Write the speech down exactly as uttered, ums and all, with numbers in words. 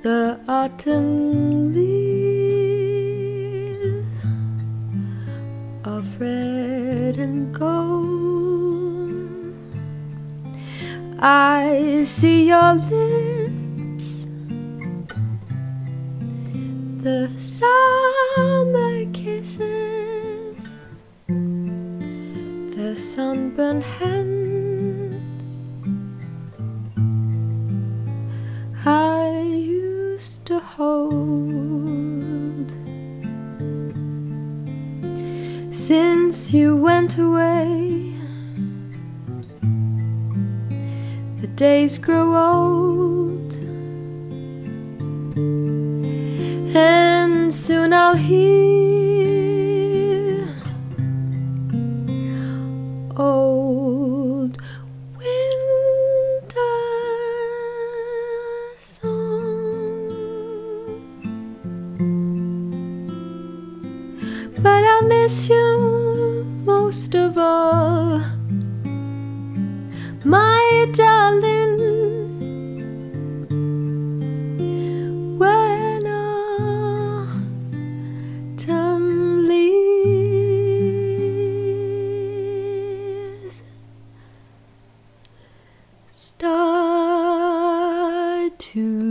the autumn leaves of red and gold. I see your lips, the summer kisses, the sunburned hands I used to hold. Since you went away, the days grow old, and soon I'll hear old winter song. But I'll miss you most of all, my darling, when autumn leaves start to